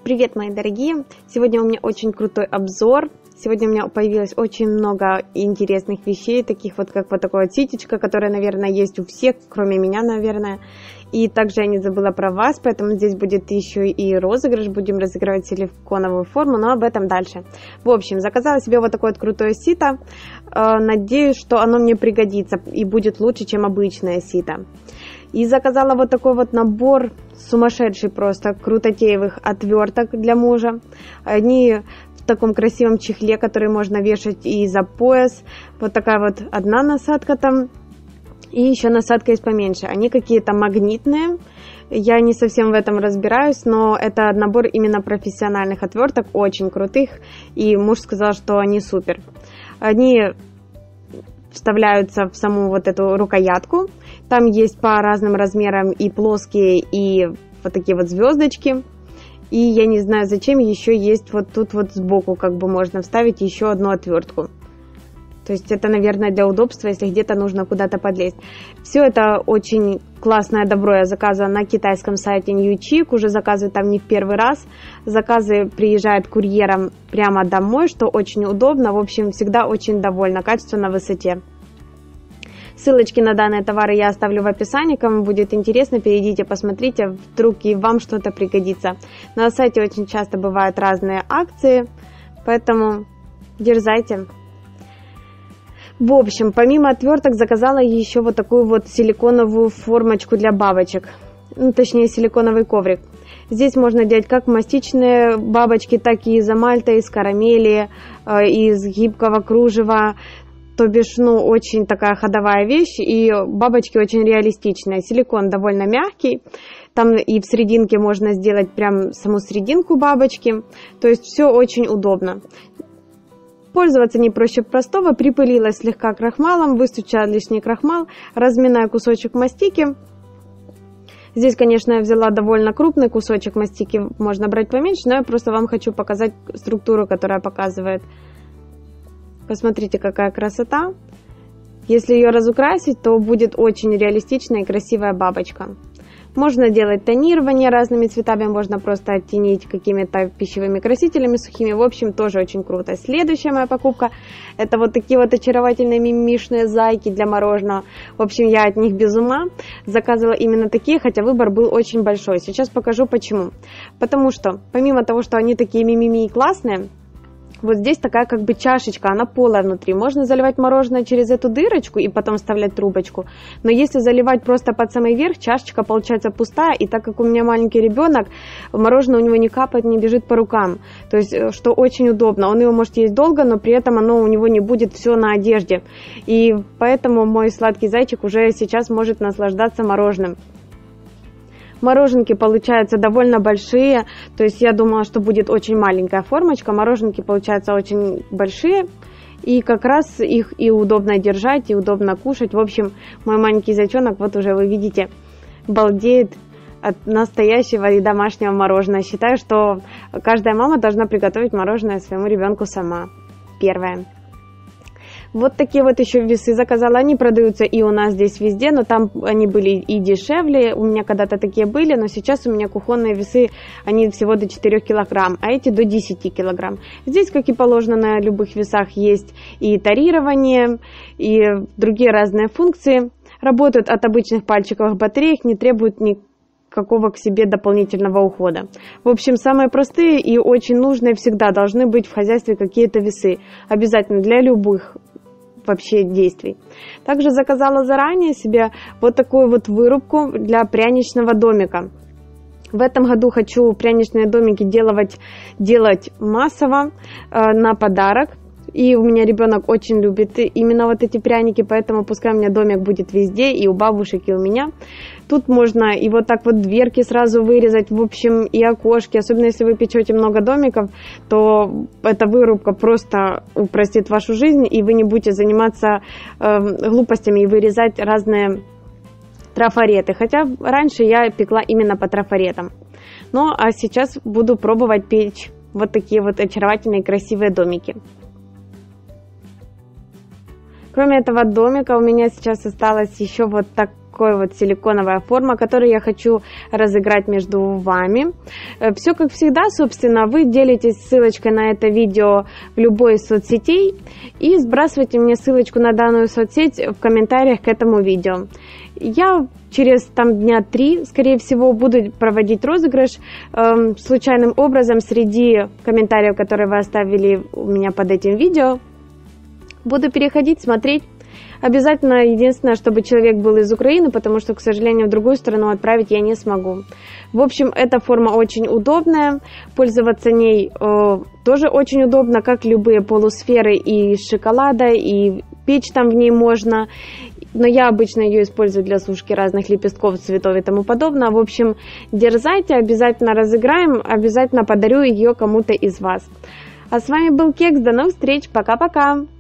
Привет, мои дорогие! Сегодня у меня очень крутой обзор. Сегодня у меня появилось очень много интересных вещей, таких вот, как вот такое ситечко, которое, наверное, есть у всех, кроме меня, наверное. И также я не забыла про вас, поэтому здесь будет еще и розыгрыш. Будем разыгрывать силиконовую форму, но об этом дальше. В общем, заказала себе вот такое вот крутое сито. Надеюсь, что оно мне пригодится и будет лучше, чем обычное сито. И заказала вот такой вот набор сумасшедший просто крутотеевых отверток для мужа. Они в таком красивом чехле, который можно вешать и за пояс. Вот такая вот одна насадка там. И еще насадка есть поменьше. Они какие-то магнитные. Я не совсем в этом разбираюсь, но это набор именно профессиональных отверток, очень крутых. И муж сказал, что они супер. Они вставляются в саму вот эту рукоятку. Там есть по разным размерам и плоские, и вот такие вот звездочки. И я не знаю, зачем еще есть вот тут вот сбоку, как бы можно вставить еще одну отвертку. То есть это, наверное, для удобства, если где-то нужно куда-то подлезть. Все это очень классное добро я заказывала на китайском сайте Newchick. Уже заказываю там не в первый раз. Заказы приезжают курьером прямо домой, что очень удобно. В общем, всегда очень довольна. Качество на высоте. Ссылочки на данные товары я оставлю в описании. Кому будет интересно, перейдите, посмотрите. Вдруг и вам что-то пригодится. На сайте очень часто бывают разные акции, поэтому дерзайте. В общем, помимо отверток заказала еще вот такую вот силиконовую формочку для бабочек. Точнее, силиконовый коврик. Здесь можно делать как мастичные бабочки, так и из амальта, из карамели, из гибкого кружева. То бишь, очень такая ходовая вещь, и бабочки очень реалистичные. Силикон довольно мягкий, там и в серединке можно сделать прям саму серединку бабочки. То есть все очень удобно. Пользоваться не проще простого. Припылилась слегка крахмалом, выстучала лишний крахмал, разминаю кусочек мастики. Здесь, конечно, я взяла довольно крупный кусочек мастики, можно брать поменьше, но я просто вам хочу показать структуру, которая показывает. Посмотрите, какая красота. Если ее разукрасить, то будет очень реалистичная и красивая бабочка. Можно делать тонирование разными цветами, можно просто оттенить какими-то пищевыми красителями сухими. В общем, тоже очень круто. Следующая моя покупка — это вот такие вот очаровательные мимишные зайки для мороженого. В общем, я от них без ума. Заказывала именно такие, хотя выбор был очень большой. Сейчас покажу почему. Потому что, помимо того, что они такие мимими и классные, вот здесь такая как бы чашечка, она полая внутри. Можно заливать мороженое через эту дырочку и потом вставлять трубочку. Но если заливать просто под самый верх, чашечка получается пустая. И так как у меня маленький ребенок, мороженое у него не капает, не бежит по рукам. То есть, что очень удобно. Он его может есть долго, но при этом оно у него не будет все на одежде. И поэтому мой сладкий зайчик уже сейчас может наслаждаться мороженым. Мороженки получаются довольно большие, то есть я думала, что будет очень маленькая формочка. Мороженки получаются очень большие, и как раз их и удобно держать, и удобно кушать. В общем, мой маленький зайчонок, вот уже вы видите, балдеет от настоящего и домашнего мороженого. Считаю, что каждая мама должна приготовить мороженое своему ребенку сама. Первое. Вот такие вот еще весы заказала. Они продаются и у нас здесь везде, но там они были и дешевле. У меня когда-то такие были, но сейчас у меня кухонные весы, они всего до 4 килограмм, а эти до 10 килограмм. Здесь, как и положено на любых весах, есть и тарирование, и другие разные функции. Работают от обычных пальчиковых батареек, не требуют никакого к себе дополнительного ухода. В общем, самые простые и очень нужные всегда должны быть в хозяйстве какие-то весы. Обязательно для любых вообще действий. Также заказала заранее себе вот такую вот вырубку для пряничного домика. В этом году хочу пряничные домики делать массово на подарок. И у меня ребенок очень любит именно вот эти пряники, поэтому пускай у меня домик будет везде, и у бабушек, и у меня. Тут можно и вот так вот дверки сразу вырезать, в общем, и окошки. Особенно если вы печете много домиков, то эта вырубка просто упростит вашу жизнь, и вы не будете заниматься глупостями и вырезать разные трафареты. Хотя раньше я пекла именно по трафаретам. Ну, а сейчас буду пробовать печь вот такие вот очаровательные красивые домики. Кроме этого домика у меня сейчас осталось еще вот такая вот силиконовая форма, которую я хочу разыграть между вами. Все как всегда, собственно, вы делитесь ссылочкой на это видео в любой из соцсетей и сбрасывайте мне ссылочку на данную соцсеть в комментариях к этому видео. Я через дня 3, скорее всего, буду проводить розыгрыш случайным образом среди комментариев, которые вы оставили у меня под этим видео. Буду переходить, смотреть. Обязательно, единственное, чтобы человек был из Украины, потому что, к сожалению, в другую страну отправить я не смогу. В общем, эта форма очень удобная, пользоваться ней тоже очень удобно, как любые полусферы и из шоколада, и печь там в ней можно. Но я обычно ее использую для сушки разных лепестков, цветов и тому подобное. В общем, дерзайте, обязательно разыграем, обязательно подарю ее кому-то из вас. А с вами был Кекс, до новых встреч, пока-пока!